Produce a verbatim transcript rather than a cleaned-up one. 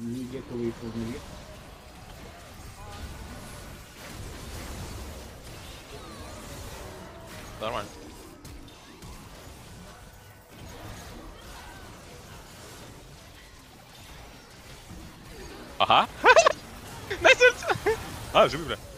Гекко вийшов на вік. Нормально. Ага. Найс! А, живий, бля.